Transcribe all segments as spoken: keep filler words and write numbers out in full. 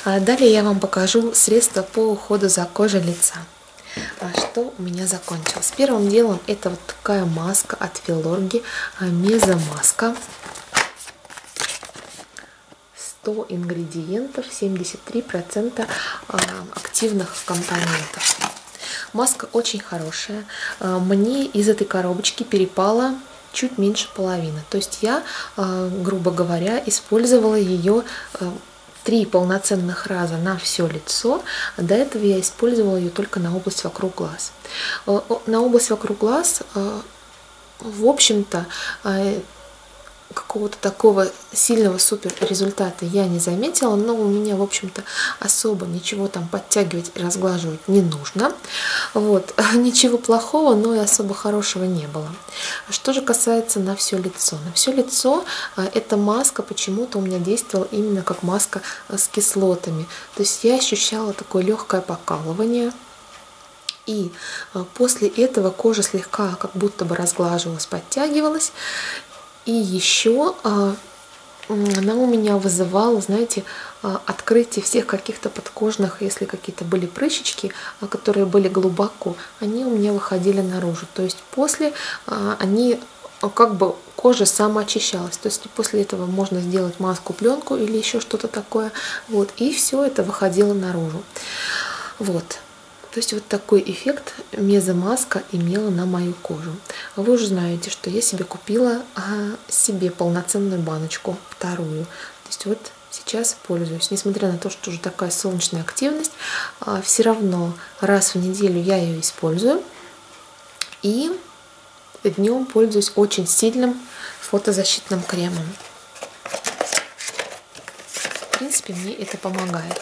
А далее я вам покажу средства по уходу за кожей лица. А что у меня закончилось? Первым делом это вот такая маска от Филорги, мезомаска. сто ингредиентов, семьдесят три процента активных компонентов. Маска очень хорошая. Мне из этой коробочки перепало чуть меньше половины. То есть я, грубо говоря, использовала ее три полноценных раза на все лицо. До этого я использовала ее только на область вокруг глаз. На область вокруг глаз, в общем-то, какого-то такого сильного супер результата я не заметила, но у меня, в общем-то, особо ничего там подтягивать и разглаживать не нужно. Вот. Ничего плохого, но и особо хорошего не было. Что же касается на все лицо. На все лицо эта маска почему-то у меня действовала именно как маска с кислотами. То есть я ощущала такое легкое покалывание. И после этого кожа слегка как будто бы разглаживалась, подтягивалась. И еще а, она у меня вызывала, знаете, а, открытие всех каких-то подкожных, если какие-то были прыщички, а, которые были глубоко, они у меня выходили наружу. То есть после а, они как бы кожа самоочищалась. То есть после этого можно сделать маску-пленку или еще что-то такое. Вот, и все это выходило наружу. Вот. То есть вот такой эффект мезомаска имела на мою кожу. Вы уже знаете, что я себе купила а, себе полноценную баночку, вторую. То есть вот сейчас пользуюсь. Несмотря на то, что уже такая солнечная активность, а, все равно раз в неделю я ее использую. И днем пользуюсь очень сильным фотозащитным кремом. В принципе, мне это помогает.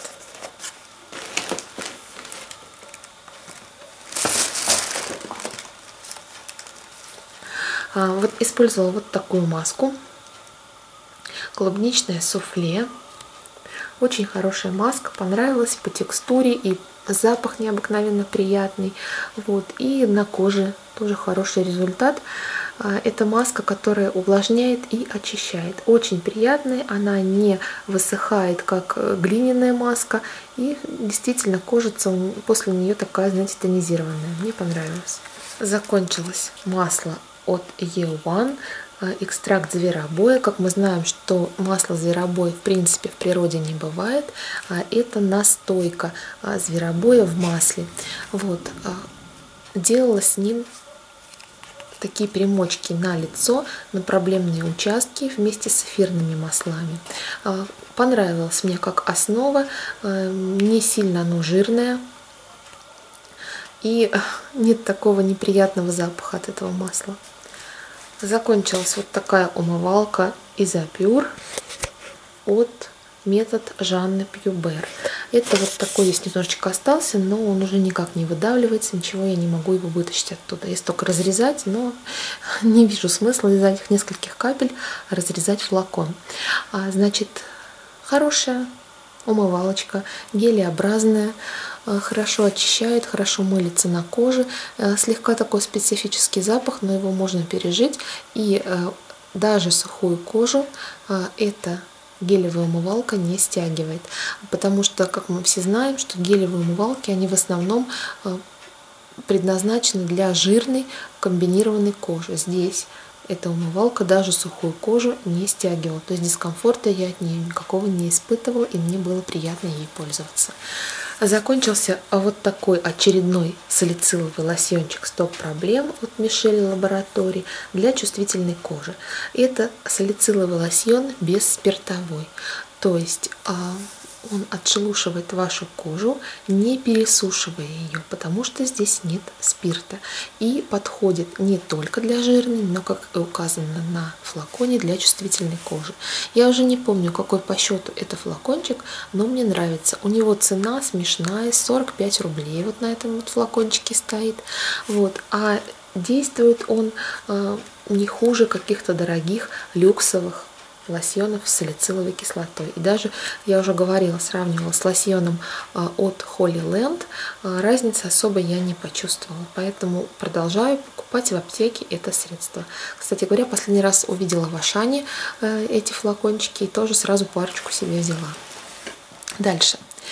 Вот использовала вот такую маску, клубничное суфле. Очень хорошая маска, понравилась по текстуре, и запах необыкновенно приятный. Вот, и на коже тоже хороший результат. Это маска, которая увлажняет и очищает. Очень приятная, она не высыхает, как глиняная маска. И действительно кожица после нее такая, знаете, тонизированная. Мне понравилось. Закончилось масло от и один, экстракт зверобоя. Как мы знаем, что масло зверобоя в принципе в природе не бывает. Это настойка зверобоя в масле. Вот. Делала с ним такие примочки на лицо, на проблемные участки вместе с эфирными маслами. Понравилось мне как основа, не сильно оно жирное. И нет такого неприятного запаха от этого масла. Закончилась вот такая умывалка Изопюр от метод Жанны Пьюбер. Это вот такой здесь немножечко остался, но он уже никак не выдавливается, ничего я не могу его вытащить оттуда. Если только разрезать, но не вижу смысла из этих нескольких капель разрезать флакон. А, значит, хорошая умывалочка, гелеобразная, хорошо очищает, хорошо мылится на коже, слегка такой специфический запах, но его можно пережить, и даже сухую кожу эта гелевая умывалка не стягивает, потому что, как мы все знаем, что гелевые умывалки, они в основном предназначены для жирной комбинированной кожи. Здесь эта умывалка даже сухую кожу не стягивала. То есть дискомфорта я от нее никакого не испытывала, и мне было приятно ей пользоваться. Закончился вот такой очередной салициловый лосьончик «Стоп проблем» от Мишель Лабораторий для чувствительной кожи. Это салициловый лосьон без спиртовой. То есть он отшелушивает вашу кожу, не пересушивая ее, потому что здесь нет спирта. И подходит не только для жирной, но, как и указано на флаконе, для чувствительной кожи. Я уже не помню, какой по счету это флакончик, но мне нравится. У него цена смешная, сорок пять рублей вот на этом вот флакончике стоит. Вот. А действует он э, не хуже каких-то дорогих люксовых лосьонов с салициловой кислотой. И даже, я уже говорила, сравнивала с лосьоном от Holy Land, разницы особо я не почувствовала. Поэтому продолжаю покупать в аптеке это средство. Кстати говоря, последний раз увидела в Ашане эти флакончики и тоже сразу парочку себе взяла. Дальше.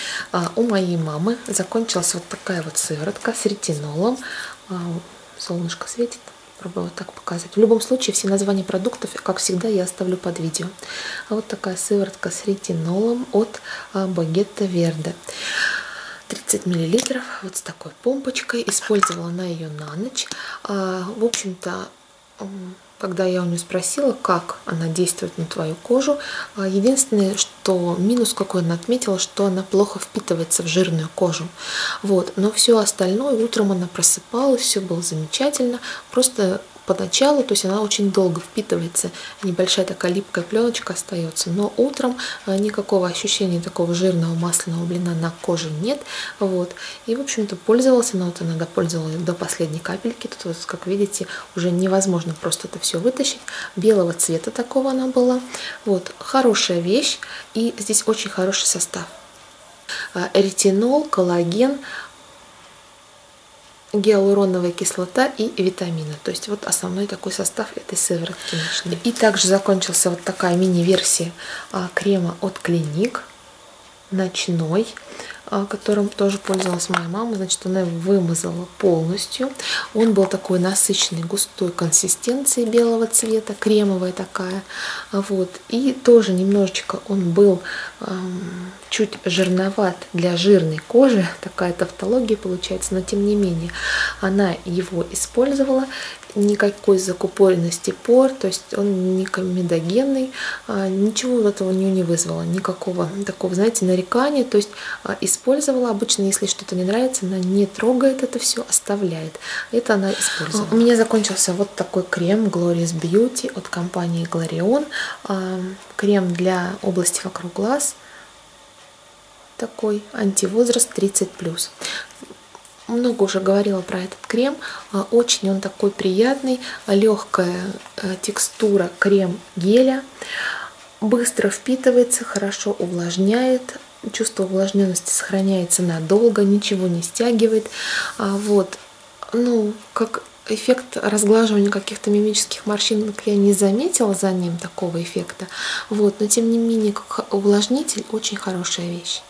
А, у моей мамы закончилась вот такая вот сыворотка с ретинолом. А, солнышко светит. Пробую вот так показать. В любом случае, все названия продуктов, как всегда, я оставлю под видео. А вот такая сыворотка с ретинолом от Багетта Верде. тридцать миллилитров, вот с такой помпочкой. Использовала она ее на ночь. А, в общем-то, когда я у нее спросила, как она действует на твою кожу, единственное, что минус какой она отметила, что она плохо впитывается в жирную кожу. Вот. Но все остальное, утром она просыпалась, все было замечательно, просто поначалу, то есть она очень долго впитывается, небольшая такая липкая пленочка остается, но утром никакого ощущения такого жирного масляного блина на коже нет. Вот. И, в общем-то, пользовалась она, вот она допользовалась до последней капельки. Тут, вот, как видите, уже невозможно просто это все вытащить. Белого цвета такого она была. Вот. Хорошая вещь, и здесь очень хороший состав. Ретинол, коллаген, гиалуроновая кислота и витамины. То есть вот основной такой состав этой сыворотки. И также закончился вот такая мини-версия крема от Clinique, ночной, которым тоже пользовалась моя мама. Значит, она его вымазала полностью. Он был такой насыщенной, густой консистенции, белого цвета, кремовая такая. Вот. И тоже немножечко он был эм, чуть жирноват для жирной кожи. Такая тавтология получается, но тем не менее она его использовала. Никакой закупоренности пор, то есть он не комедогенный, ничего вот этого у нее не вызвало, никакого такого, знаете, нарекания. То есть использовала обычно, если что-то не нравится, она не трогает это все, оставляет. Это она использовала. У меня закончился вот такой крем Glorious Beauty от компании Glorion. Крем для области вокруг глаз. Такой антивозраст тридцать плюс. Много уже говорила про этот крем. Очень он такой приятный, легкая текстура крем геля, быстро впитывается, хорошо увлажняет, чувство увлажненности сохраняется надолго, ничего не стягивает. Вот. Ну, как эффект разглаживания каких-то мимических морщинок я не заметила за ним такого эффекта. Вот. Но тем не менее, как увлажнитель, очень хорошая вещь.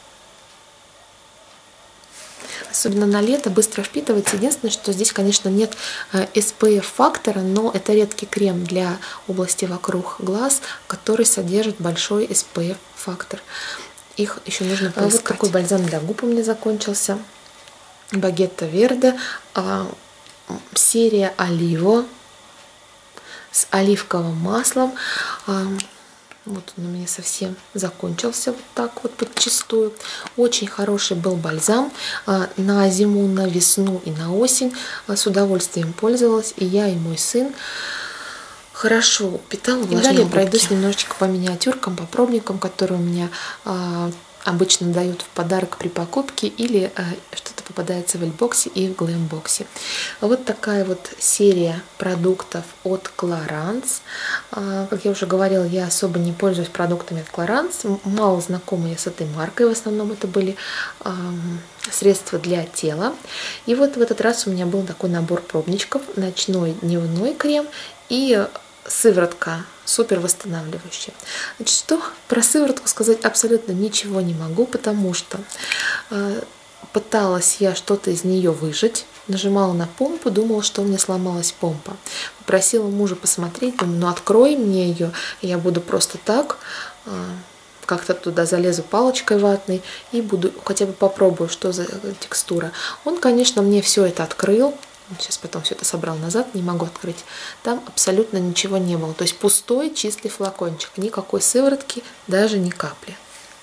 Особенно на лето быстро впитывается. Единственное, что здесь, конечно, нет эс пэ эф-фактора, но это редкий крем для области вокруг глаз, который содержит большой эс пэ эф-фактор. Их еще нужно поискать. Вот такой бальзам для губ у меня закончился. Багетта Верде. Серия Оливо с оливковым маслом. Вот он у меня совсем закончился вот так вот подчистую. Очень хороший был бальзам на зиму, на весну и на осень. С удовольствием пользовалась и я, и мой сын. Хорошо питал, увлажнял. И далее пройдусь немножечко по миниатюркам, по пробникам, которые у меня обычно дают в подарок при покупке или э, что-то попадается в эльбоксе и в глэмбоксе. Вот такая вот серия продуктов от Clarins. Э, как я уже говорила, я особо не пользуюсь продуктами от Clarins. Мало знакома я с этой маркой. В основном это были э, средства для тела. И вот в этот раз у меня был такой набор пробничков. Ночной, дневной крем и сыворотка супер восстанавливающая. Значит, что про сыворотку сказать абсолютно ничего не могу, потому что э, пыталась я что-то из нее выжать, нажимала на помпу, думала, что у меня сломалась помпа. Попросила мужа посмотреть, думаю, ну открой мне ее, я буду просто так, э, как-то туда залезу палочкой ватной и буду хотя бы попробую, что за текстура. Он, конечно, мне все это открыл. Сейчас потом все это собрал назад, не могу открыть. Там абсолютно ничего не было. То есть пустой, чистый флакончик. Никакой сыворотки, даже ни капли.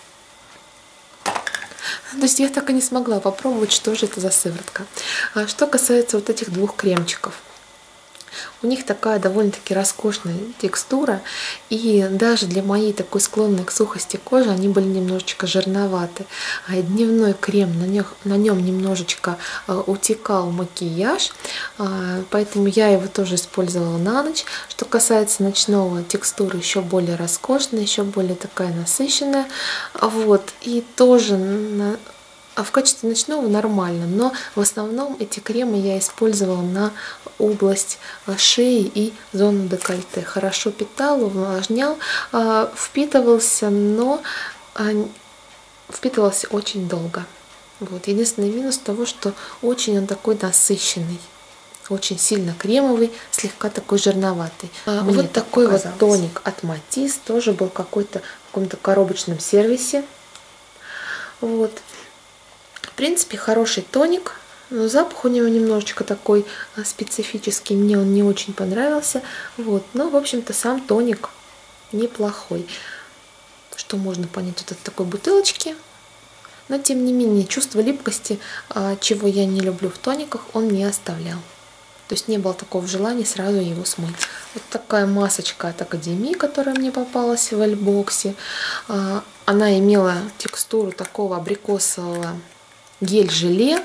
То есть я так и не смогла попробовать, что же это за сыворотка. Что касается вот этих двух кремчиков. У них такая довольно-таки роскошная текстура, и даже для моей такой склонной к сухости кожи они были немножечко жирноваты. А дневной крем, на, них, на нем немножечко э, утекал макияж, э, поэтому я его тоже использовала на ночь. Что касается ночного, текстура еще более роскошная, еще более такая насыщенная. Вот, и тоже на... А в качестве ночного нормально, но в основном эти кремы я использовала на область шеи и зону декольте. Хорошо питал, увлажнял, впитывался, но впитывался очень долго. Вот. Единственный минус того, что очень он такой насыщенный. Очень сильно кремовый, слегка такой жирноватый. А вот такой вот тоник от Матис. Тоже был какой-то в каком-то коробочном сервисе. Вот. В принципе, хороший тоник. Но запах у него немножечко такой специфический. Мне он не очень понравился. Вот. Но, в общем-то, сам тоник неплохой. Что можно понять вот от такой бутылочки. Но, тем не менее, чувство липкости, чего я не люблю в тониках, он не оставлял. То есть не было такого желания сразу его смыть. Вот такая масочка от Академии, которая мне попалась в эльбоксе. Она имела текстуру такого абрикосового гель-желе.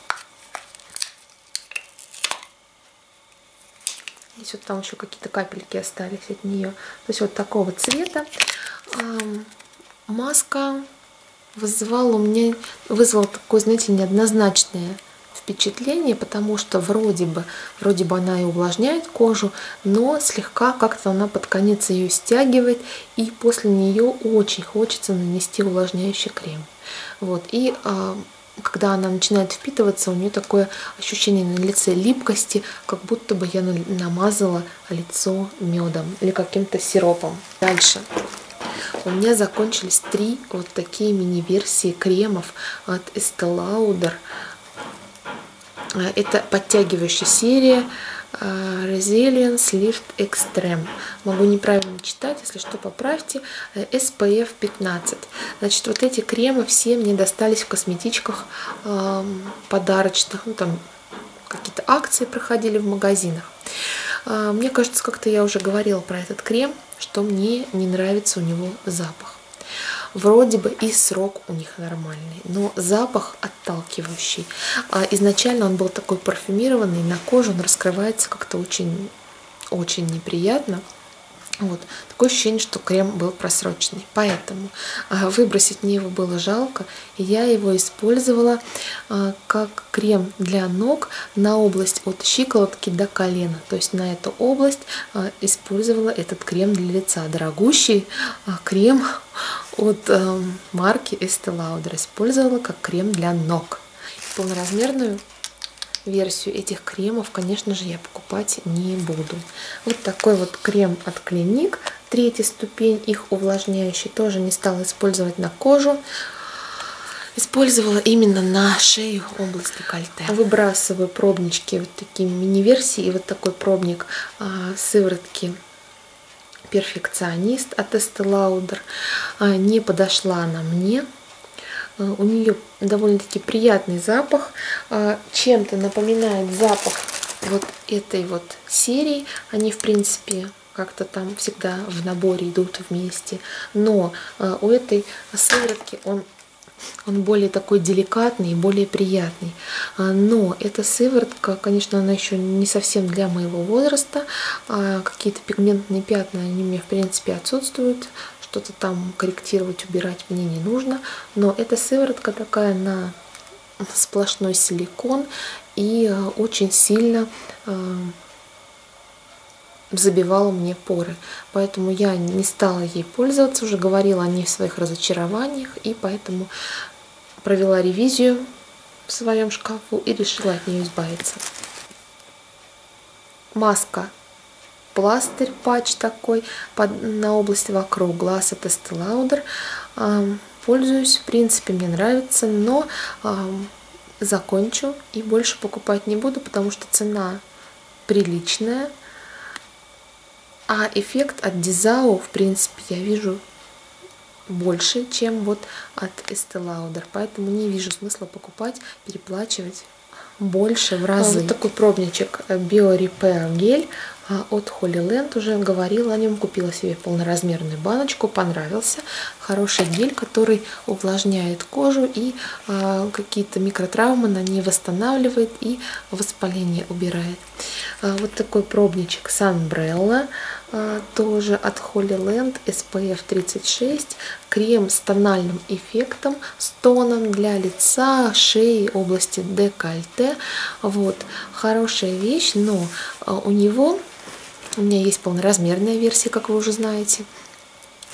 Здесь вот там еще какие-то капельки остались от нее. То есть вот такого цвета. Маска вызвала у меня, вызвала такое, знаете, неоднозначное впечатление, потому что вроде бы, вроде бы она и увлажняет кожу, но слегка как-то она под конец ее стягивает, и после нее очень хочется нанести увлажняющий крем. Вот. И а, когда она начинает впитываться, у нее такое ощущение на лице липкости, как будто бы я намазала лицо медом или каким-то сиропом. Дальше. У меня закончились три вот такие мини-версии кремов от Estée Lauder. Это подтягивающая серия Resilience Lift Extreme. Могу неправильно читать, если что, поправьте. эс пэ эф пятнадцать. Значит, вот эти кремы все мне достались в косметичках подарочных. Ну, там какие-то акции проходили в магазинах. Мне кажется, как-то я уже говорила про этот крем, что мне не нравится у него запах. Вроде бы и срок у них нормальный, но запах отталкивающий. Изначально он был такой парфюмированный, на кожу он раскрывается как-то очень, очень неприятно. Вот. Такое ощущение, что крем был просроченный. Поэтому выбросить мне его было жалко. И я его использовала как крем для ног на область от щиколотки до колена. То есть на эту область использовала этот крем для лица. Дорогущий крем от марки Estée Lauder. Использовала как крем для ног. Полноразмерную версию этих кремов, конечно же, я покупать не буду. Вот такой вот крем от Clinique, третья ступень, их увлажняющий, тоже не стала использовать на кожу. Использовала именно на шею, область декольте. Выбрасываю пробнички, вот такие мини-версии, и вот такой пробник а, сыворотки Перфекционист от Estée Lauder. А, не подошла она мне. У нее довольно-таки приятный запах, чем-то напоминает запах вот этой вот серии. Они, в принципе, как-то там всегда в наборе идут вместе, но у этой сыворотки он, он более такой деликатный и более приятный. Но эта сыворотка, конечно, она еще не совсем для моего возраста. Какие-то пигментные пятна, они у меня, в принципе, отсутствуют. Что-то там корректировать, убирать мне не нужно. Но эта сыворотка такая на сплошной силикон и очень сильно э, забивала мне поры. Поэтому я не стала ей пользоваться, уже говорила о ней в своих разочарованиях, и поэтому провела ревизию в своем шкафу и решила от нее избавиться. Маска. Пластырь, патч такой под, на область вокруг глаз от Estée Lauder. Э, пользуюсь, в принципе, мне нравится, но э, закончу и больше покупать не буду, потому что цена приличная. А эффект от Дизау, в принципе, я вижу больше, чем вот от Estée Lauder. Поэтому не вижу смысла покупать, переплачивать больше в разы. Вот такой пробничек Bio Repair гель от Holy Land, уже говорила о нем, купила себе полноразмерную баночку, понравился. Хороший гель, который увлажняет кожу и а, какие-то микротравмы на ней восстанавливает и воспаление убирает. А, вот такой пробничек Sunbrella, а, тоже от Holy Land, эс пэ эф тридцать шесть, крем с тональным эффектом, с тоном для лица, шеи, области декольте. Вот, хорошая вещь, но а, у него... У меня есть полноразмерная версия, как вы уже знаете.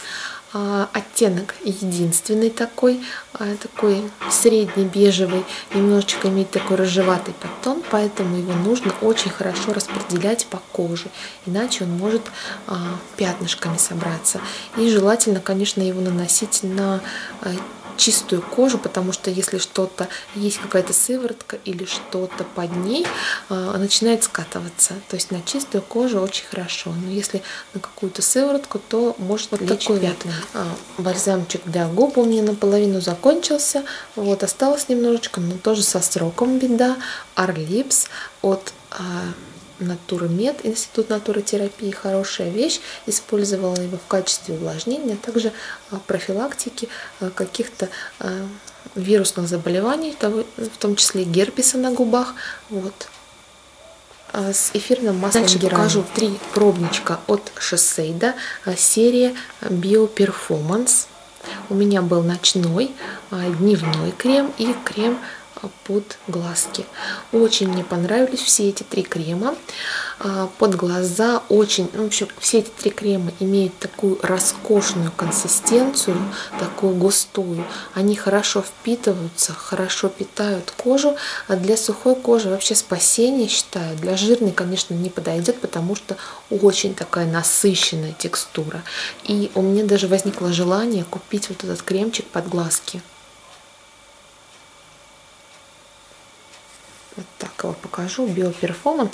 А, оттенок единственный такой, а, такой средний бежевый, немножечко имеет такой рыжеватый подтон, поэтому его нужно очень хорошо распределять по коже, иначе он может а, пятнышками собраться. И желательно, конечно, его наносить на а, чистую кожу, потому что если что-то есть, какая-то сыворотка или что-то под ней, э, начинает скатываться. То есть на чистую кожу очень хорошо. Но если на какую-то сыворотку, то может вот такой пятна. Вот, а, бальзамчик для губ у меня наполовину закончился. Вот осталось немножечко, но тоже со сроком беда. Арлипс от а, Натурмед, Институт натуротерапии, хорошая вещь. Использовала его в качестве увлажнения, а также профилактики каких-то вирусных заболеваний, в том числе герпеса на губах. Вот. С эфирным маслом герани. Покажу три пробничка от Шисейда, серия Bioperformance. У меня был ночной, дневной крем и крем под глазки. Очень мне понравились все эти три крема. Под глаза очень, ну, в общем, все эти три крема имеют такую роскошную консистенцию, такую густую. Они хорошо впитываются, хорошо питают кожу. А для сухой кожи вообще спасение, считаю. Для жирной, конечно, не подойдет, потому что очень такая насыщенная текстура. И у меня даже возникло желание купить вот этот кремчик под глазки. Вот так его покажу. Bioperformance.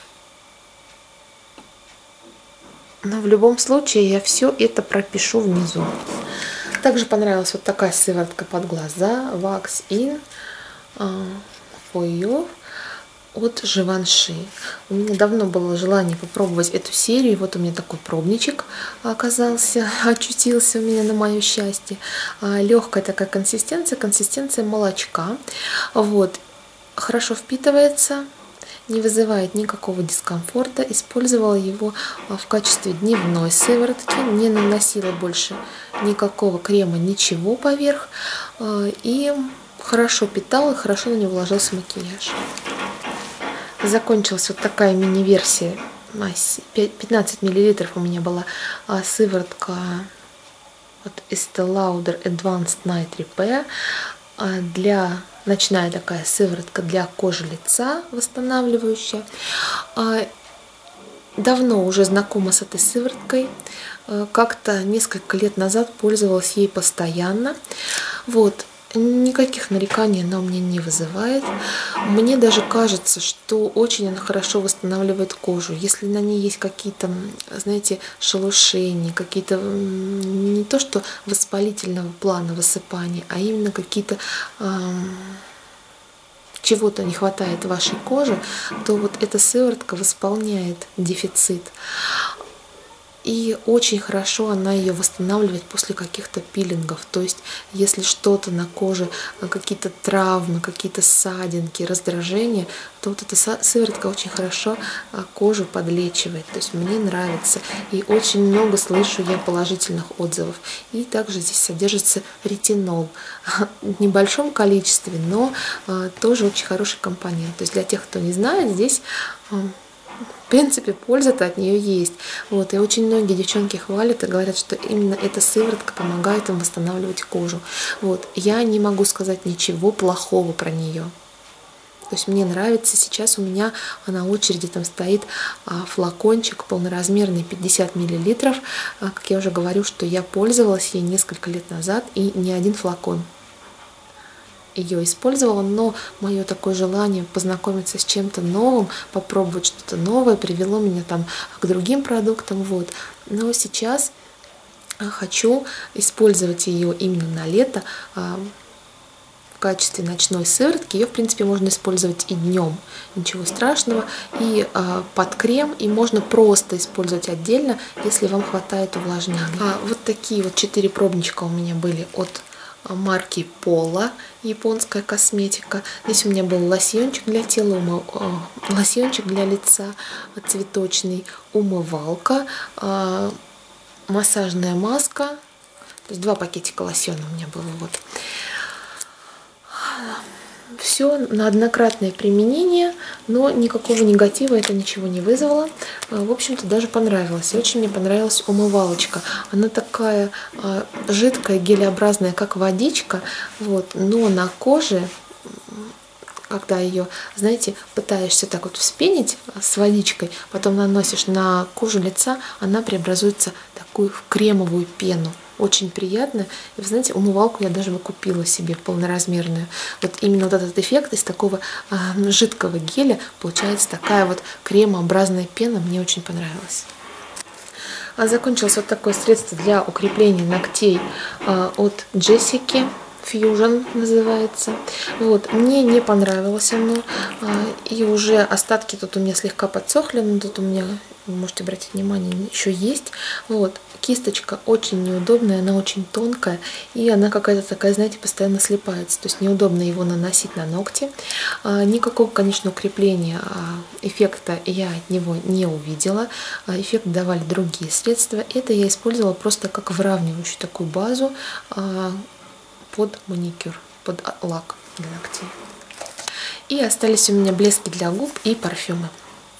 Но в любом случае я все это пропишу внизу. Также понравилась вот такая сыворотка под глаза. Wax In for You от Живанши. У меня давно было желание попробовать эту серию. Вот у меня такой пробничек оказался, очутился у меня на мое счастье. Легкая такая консистенция, консистенция молочка. Вот. Хорошо впитывается, не вызывает никакого дискомфорта. Использовала его в качестве дневной сыворотки, не наносила больше никакого крема, ничего поверх. И хорошо питала, хорошо на него ложился макияж. Закончилась вот такая мини-версия. пятнадцать миллилитров у меня была сыворотка от Estée Lauder Advanced Night Repair. Для ночная такая сыворотка для кожи лица, восстанавливающая. Давно уже знакома с этой сывороткой. Как-то несколько лет назад пользовалась ей постоянно. Вот. Никаких нареканий она у меня не вызывает. Мне даже кажется, что очень она хорошо восстанавливает кожу. Если на ней есть какие-то, знаете, шелушения, какие-то не то что воспалительного плана высыпания, а именно какие-то эм, чего-то не хватает вашей коже, то вот эта сыворотка восполняет дефицит. И очень хорошо она ее восстанавливает после каких-то пилингов. То есть, если что-то на коже, какие-то травмы, какие-то ссадинки, раздражения, то вот эта сыворотка очень хорошо кожу подлечивает. То есть, мне нравится. И очень много слышу я положительных отзывов. И также здесь содержится ретинол. В небольшом количестве, но тоже очень хороший компонент. То есть, для тех, кто не знает, здесь... В принципе, польза-то от нее есть. Вот, и очень многие девчонки хвалят и говорят, что именно эта сыворотка помогает им восстанавливать кожу. Вот, я не могу сказать ничего плохого про нее. То есть мне нравится. Сейчас у меня на очереди там стоит флакончик полноразмерный пятьдесят миллилитров. Как я уже говорю, что я пользовалась ей несколько лет назад и не один флакон ее использовала, но мое такое желание познакомиться с чем-то новым, попробовать что-то новое привело меня там к другим продуктам. Вот. Но сейчас хочу использовать ее именно на лето в качестве ночной сыворотки. Ее, в принципе, можно использовать и днем, ничего страшного, и а, под крем, и можно просто использовать отдельно, если вам хватает увлажнения. А, вот такие вот четыре пробничка у меня были от марки Пола, японская косметика. Здесь у меня был лосьончик для тела, умы... лосьончик для лица цветочный, умывалка, массажная маска. То есть два пакетика лосьона у меня было. Вот. Все на однократное применение, но никакого негатива это ничего не вызвало. В общем-то, даже понравилось. И очень мне понравилась умывалочка. Она такая а, жидкая, гелеобразная, как водичка, вот, но на коже, когда ее, знаете, пытаешься так вот вспенить с водичкой, потом наносишь на кожу лица, она преобразуется в такую в кремовую пену. Очень приятно. И вы знаете, умывалку я даже купила себе полноразмерную. Вот именно вот этот эффект из такого э, жидкого геля получается такая вот кремообразная пена. Мне очень понравилось. А закончилось вот такое средство для укрепления ногтей э, от Джессики. Fusion называется. Вот. Мне не понравилось оно. И уже остатки тут у меня слегка подсохли. Но тут у меня, вы можете обратить внимание, еще есть. Вот. Кисточка очень неудобная, она очень тонкая. И она какая-то такая, знаете, постоянно слипается. То есть неудобно его наносить на ногти. Никакого, конечно, укрепления эффекта я от него не увидела. Эффект давали другие средства. Это я использовала просто как выравнивающую такую базу под маникюр, под лак для ногтей. И остались у меня блески для губ и парфюмы.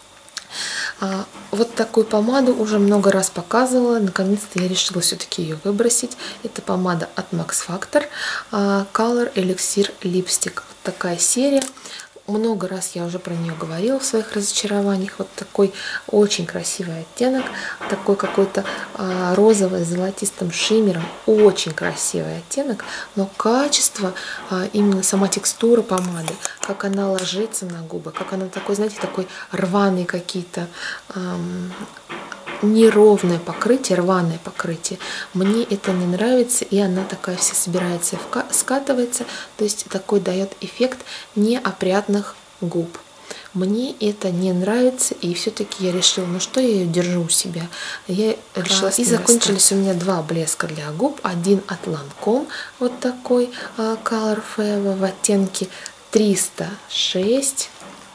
А, вот такую помаду уже много раз показывала. Наконец-то я решила все-таки ее выбросить. Это помада от Max Factor а, Color Elixir Lipstick. Вот такая серия. Много раз я уже про нее говорила в своих разочарованиях. Вот такой очень красивый оттенок, такой какой-то а, розовый с золотистым шиммером. Очень красивый оттенок, но качество, а, именно сама текстура помады, как она ложится на губы, как она такой, знаете, такой рваный какие-то, эм, неровное покрытие, рваное покрытие. Мне это не нравится, и она такая вся собирается, скатывается, то есть такой дает эффект неопрятных губ. Мне это не нравится, и все-таки я решила, ну что я ее держу у себя. Я решила, и закончились у меня два блеска для губ. Один от Lancome, вот такой uh, Color Fever в оттенке триста шесть.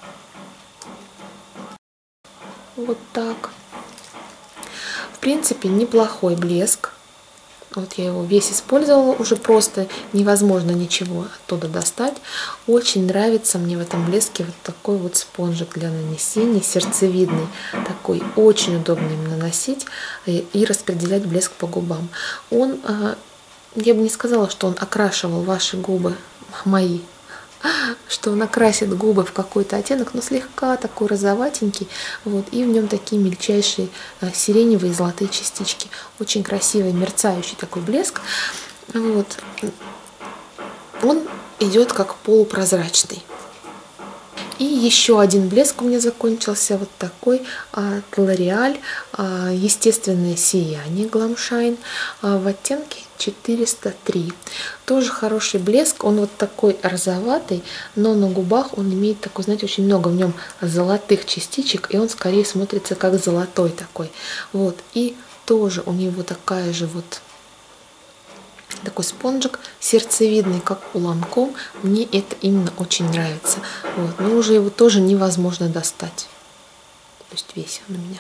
Вот так. В принципе, неплохой блеск. Вот я его весь использовала, уже просто невозможно ничего оттуда достать. Очень нравится мне в этом блеске вот такой вот спонжик для нанесения, сердцевидный. Такой, очень удобно им наносить и распределять блеск по губам. Он, я бы не сказала, что он окрашивал ваши губы, мои, что он окрасит губы в какой-то оттенок, но слегка такой розоватенький, вот, и в нем такие мельчайшие сиреневые и золотые частички. Очень красивый, мерцающий такой блеск. Вот. Он идет как полупрозрачный. И еще один блеск у меня закончился, вот такой от L'Oreal, естественное сияние Glam Shine в оттенке четыреста три. Тоже хороший блеск, он вот такой розоватый, но на губах он имеет такой, знаете, очень много в нем золотых частичек, и он скорее смотрится как золотой такой. Вот, и тоже у него такая же вот такой спонжик сердцевидный, как у Lancome. Мне это именно очень нравится. Вот. Но уже его тоже невозможно достать. То есть весь он у меня.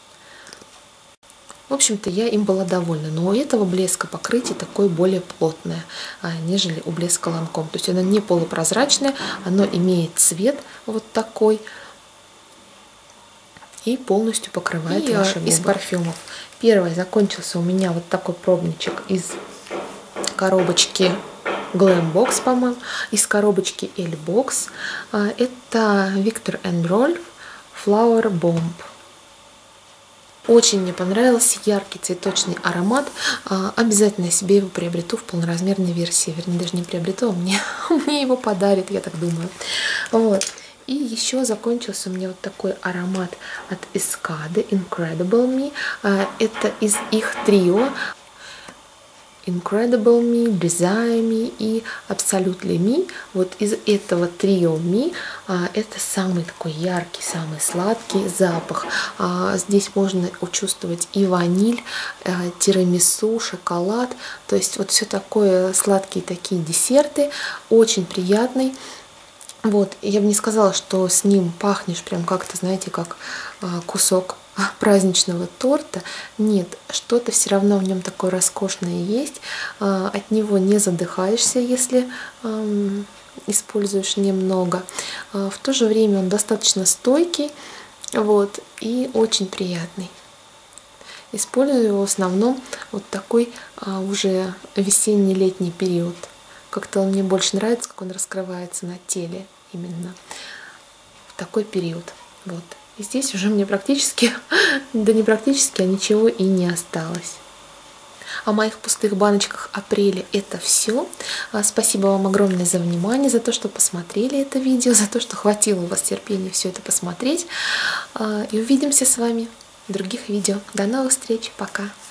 В общем-то, я им была довольна. Но у этого блеска покрытие такое более плотное, нежели у блеска Lancome. То есть оно не полупрозрачное, оно имеет цвет вот такой. И полностью покрывает и ваши губы. Из парфюмов. Первый закончился у меня вот такой пробничек из коробочки Glam Box, по-моему, из коробочки L-Box. Это Viktor энд Rolf Flower Bomb. Очень мне понравился яркий цветочный аромат. Обязательно себе его приобрету в полноразмерной версии. Вернее, даже не приобрету, а мне, мне его подарят, я так думаю. Вот. И еще закончился у меня вот такой аромат от Escada Incredible Me. Это из их трио Incredible Me, Desire Me и Absolutely Me. Вот из этого трио Me а, это самый такой яркий, самый сладкий запах. А, здесь можно учувствовать и ваниль, а, тирамису, шоколад. То есть вот все такое, сладкие такие десерты. Очень приятный. Вот, я бы не сказала, что с ним пахнешь прям как-то, знаете, как а, кусок праздничного торта. Нет, что-то все равно в нем такое роскошное есть. От него не задыхаешься, если используешь немного. В то же время он достаточно стойкий, вот, и очень приятный. Использую его в основном вот такой а, уже весенний-летний период. Как-то он мне больше нравится, как он раскрывается на теле именно в такой период. Вот. И здесь уже мне практически, да не практически, а ничего и не осталось. О моих пустых баночках апреля это все. Спасибо вам огромное за внимание, за то, что посмотрели это видео, за то, что хватило у вас терпения все это посмотреть. И увидимся с вами в других видео. До новых встреч. Пока.